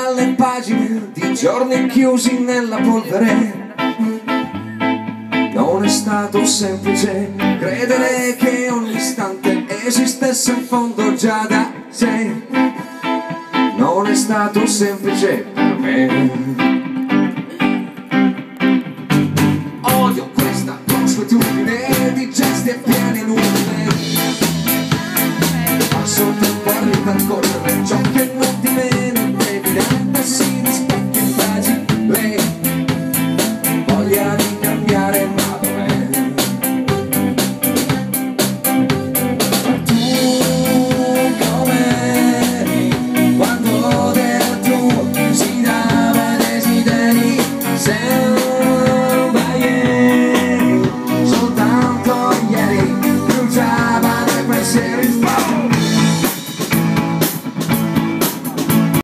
dalle pagine di giorni chiusi nella polvere. Non è stato semplice credere che ogni istante esistesse in fondo già da sé. Non è stato semplice per me. Odio questa consuetudine di gesti e piani inutili. Passo il tempo a ripercorrere ciò che non ti meno è evidente, si rispecchia in pagine. Voglia di cambiare ma dov'è? Ma tu com'eri quando del tuo si dava desideri? Sembra ieri, soltanto ieri bruciavano i pensieri.